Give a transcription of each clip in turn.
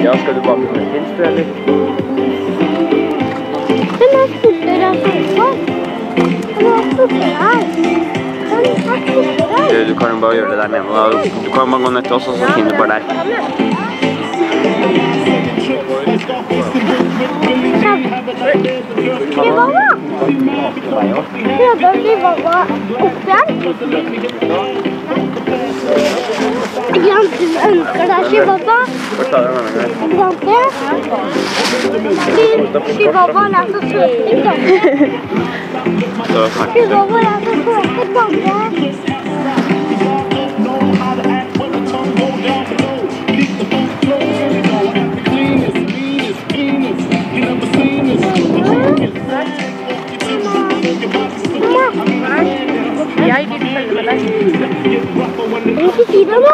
Ja, skal du bake med pils, eller? Den er fortere enn sånn. Den er fortere her. Du kan jo bare gjøre det der nede. Du kan bare gå ned til oss, og så finner du bare der. Chihuahua? Prøver Chihuahua opp igjen? Jan, du ønsker deg Chihuahua? Chihuahua er så søt, ikke? Chihuahua er så søt, ikke? Jeg vil følge med deg. Vil du ikke si det nå?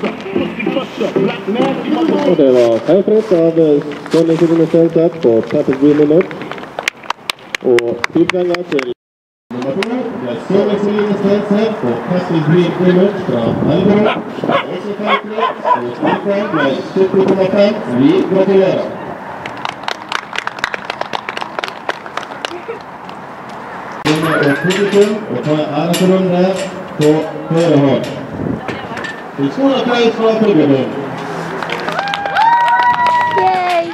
Og det var feilfritt av Ståle Sidene Stenseth på Peppers Green minutt. Og tidpenger til nummer 2. Det er Ståle Sidene Stenseth på Peppers Green minutt fra Elverum. Også feilfritt og tidpenger med 70,5. Vi gratulerer. Og publikum og ta æresrunde på høyre hånd. En stor applaus fra publikum. Yay!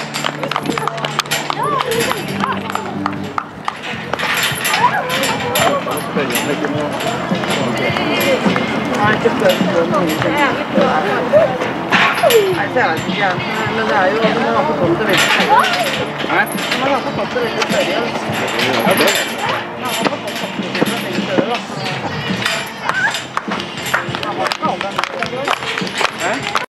Nei, ser jeg ikke igjen, men det er jo, man har fått det veldig større. Hæ? Man har fått det veldig større. Ja, det. Man har fått det veldig større, da. Man har fått det veldig større. Hæ?